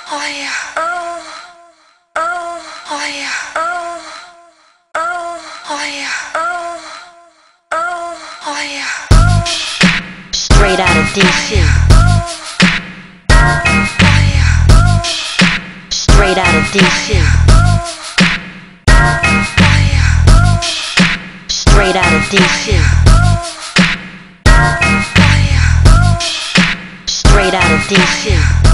Oh yeah. Oh. Oh. Oh yeah. Oh. Oh. Oh yeah. Oh. Oh. Oh yeah. Straight out of DC. Straight out of DC. Straight out of DC. Straight out of DC.